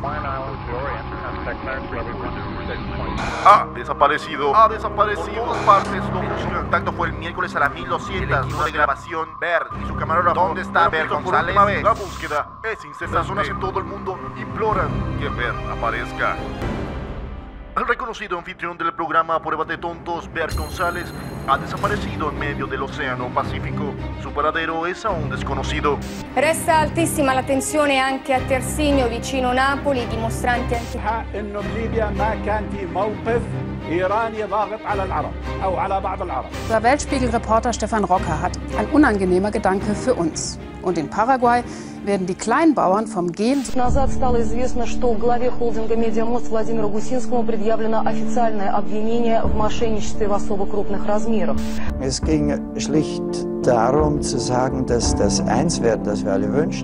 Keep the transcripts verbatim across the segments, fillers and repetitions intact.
Ha desaparecido, ha desaparecido. Por todas partes, su último contacto fue el miércoles a las mil doscientas. El equipo de grabación, Bert y su camarógrafo. ¿Dónde está Bert González? La búsqueda es incesante. Personas en todo el mundo imploran que Bert aparezca. El reconocido anfitrión del programa Prueba de Tontos, Bert González, ha desaparecido en medio del Océano Pacífico. Su paradero es aún desconocido. Resta altissima la tensione anche a Tersigno, vicino Napoli. Dimostranti anche... إنه بليبيا ما كان في موقف إيراني ضاغط على العرب أو على بعض العرب. Der Weltspiegel-Reporter Stefan Rocker hat ein unangenehmer Gedanke für uns. Und in Paraguay werden die Kleinbauern vom Gen... Назад стало известно, что главе холдинга «Медиамост» Владимиру Гусинскому предъявлено официальное обвинение в мошенничестве в особо крупных размерах. Es ging schlicht darum zu sagen, dass das Einswerden, das wir alle wünschen,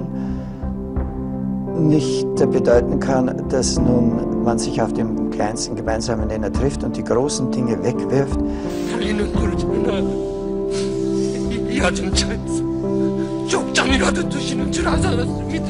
nicht bedeuten kann, dass nun man sich auf dem kleinsten gemeinsamen Nenner trifft und die großen Dinge wegwirft. 쪽잠이라도 드시는 줄 알았습니다.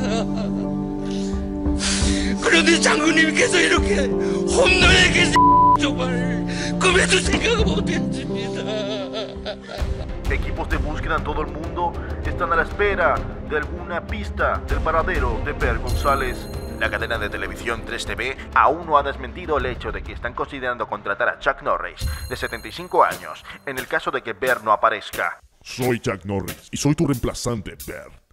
그런데 장군님께서 이렇게 홈런에 계신 정말 꿈에도 생각 못했습니다. Equipos de búsqueda en todo el mundo están a la espera de alguna pista del paradero de Bert González. La cadena de televisión tres T V aún no ha desmentido el hecho de que están considerando contratar a Chuck Norris, de setenta y cinco años, en el caso de que Bert no aparezca. Soy Chuck Norris y soy tu reemplazante, Bert.